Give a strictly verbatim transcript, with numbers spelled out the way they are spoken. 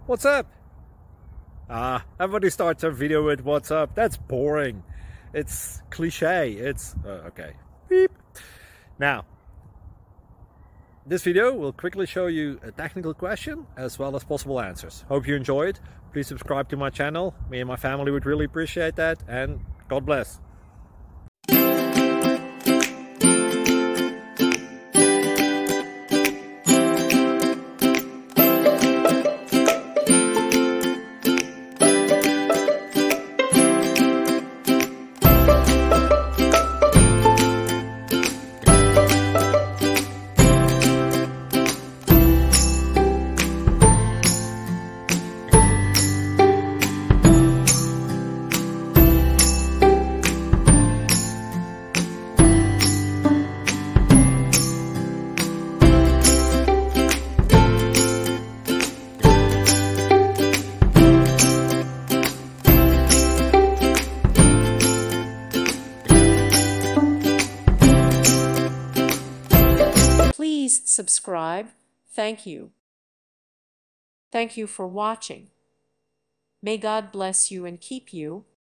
What's up? Ah, everybody starts their video with what's up. That's boring. It's cliche. It's uh, okay. Beep. Now, this video will quickly show you a technical question as well as possible answers. Hope you enjoy it. Please subscribe to my channel. Me and my family would really appreciate that, and God bless. Please subscribe. Thank you. Thank you for watching. May God bless you and keep you.